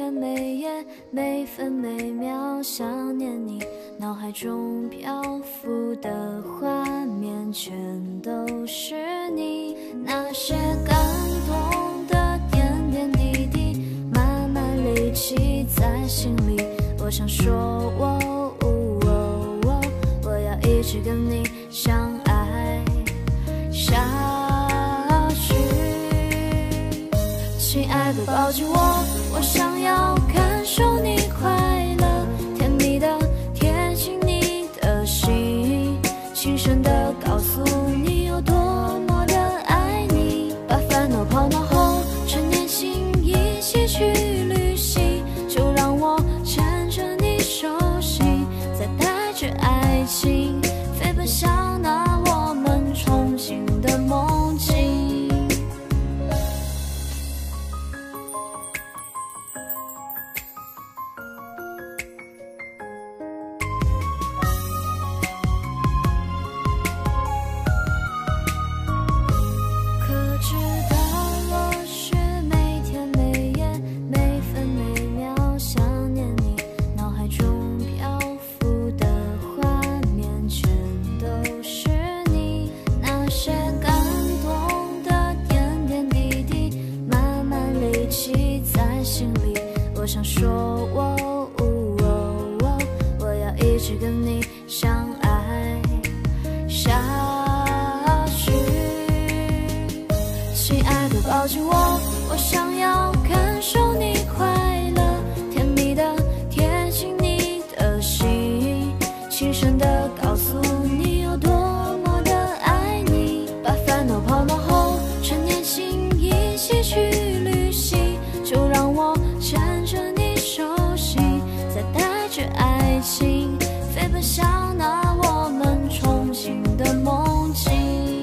天每夜每分每秒想念你，脑海中漂浮的画面全都是你，那些感动的点点滴滴慢慢累积在心里。我想说我要一直跟你相爱下去。亲爱的抱紧我，我想要感受你快乐，甜蜜的贴近你的心，轻声的告诉你有多么的爱你，把烦恼抛脑后，趁年轻一起去旅行，就让我牵着你手心，再带着爱情飞奔向那我们憧憬的梦境。可知道我是每天每夜每分每秒想念你，脑海中漂浮的画面全都是你，那些感动的点点滴滴慢慢累积在心里。我想说我要一直跟你相爱下去。亲爱的抱紧我，我想要感受你快乐，甜蜜的贴近你的心，轻声的告诉你有多么的爱你，把烦恼抛脑后，趁年轻一起去旅行，就让我牵着你手心，再带着爱情飞奔向那我们憧憬的梦境。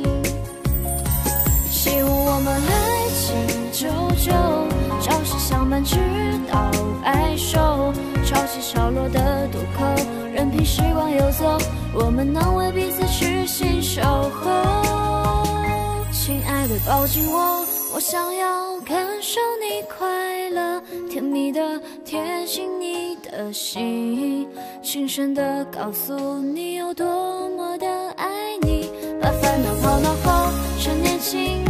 希望我们爱情久久，朝夕相伴直到白首，潮起潮落的渡口，任凭时光游走，我们能为彼此痴心守候。亲爱的抱紧我，我想要感受你快乐，甜蜜的贴近你的心，轻声的告诉你有多么的爱你，把烦恼抛脑后，趁年轻